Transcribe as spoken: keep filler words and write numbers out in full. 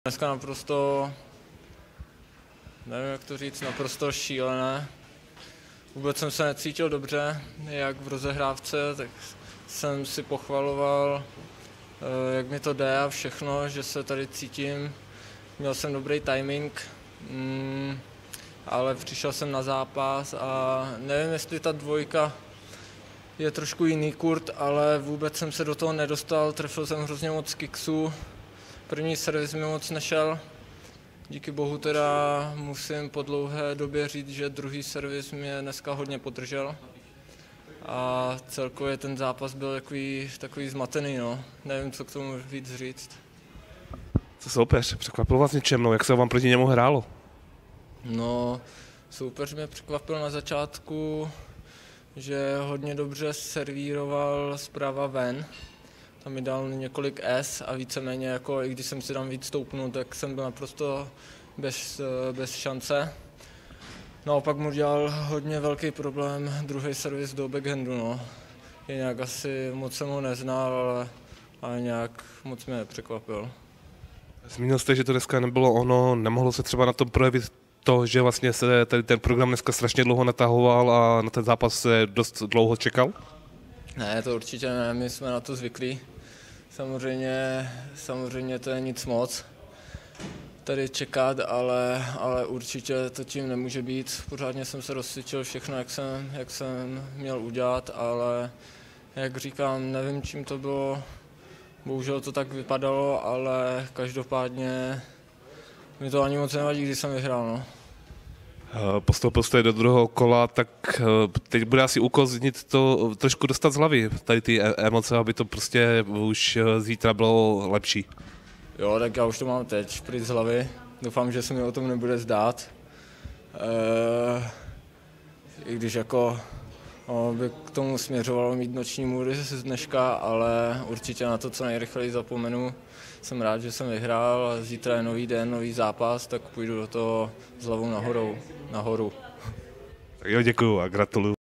Dneska naprosto, nevím jak to říct, naprosto šílené. Vůbec jsem se necítil dobře, jak v rozehrávce, tak jsem si pochvaloval, jak mi to jde a všechno, že se tady cítím. Měl jsem dobrý timing, mm, ale přišel jsem na zápas a nevím, jestli ta dvojka je trošku jiný kurt, ale vůbec jsem se do toho nedostal, trefil jsem hrozně moc kiksů. První servis mi moc nešel, díky bohu teda musím po dlouhé době říct, že druhý servis mě dneska hodně podržel a celkově ten zápas byl takový, takový zmatený, no. Nevím, co k tomu víc říct. Co soupeř? Překvapil vás něčem, no, jak se vám proti němu hrálo? No, soupeř mě překvapil na začátku, že hodně dobře servíroval zprava ven. Tam mi dal několik S a víceméně, jako, i když jsem si tam víc stoupnul, tak jsem byl naprosto bez, bez šance. Naopak mu dělal hodně velký problém druhý servis do backhandu. No. Je nějak asi moc jsem ho neznal, ale, ale nějak moc mě nepřekvapil. Zmínil jste, že to dneska nebylo ono, nemohlo se třeba na tom projevit to, že vlastně se tady ten program dneska strašně dlouho natahoval a na ten zápas se dost dlouho čekal? Ne, to určitě ne, my jsme na to zvyklí. Samozřejmě, samozřejmě to je nic moc tady čekat, ale, ale určitě to tím nemůže být. Pořádně jsem se rozcvičil všechno, jak jsem, jak jsem měl udělat, ale jak říkám, nevím, čím to bylo. Bohužel to tak vypadalo, ale každopádně mi to ani moc nevadí, když jsem vyhrál. No. Postoupil jste do druhého kola, tak teď bude asi úkol znít to trošku dostat z hlavy, tady ty emoce, aby to prostě už zítra bylo lepší. Jo, tak já už to mám teď pryč z hlavy. Doufám, že se mi o tom nebude zdát. E, I když jako no, by k tomu směřovalo mít noční můry z dneška, ale určitě na to, co nejrychleji zapomenu. Jsem rád, že jsem vyhrál a zítra je nový den, nový zápas, tak půjdu do toho s hlavou nahoru. nahoru. Tak jo, děkuju a gratuluju.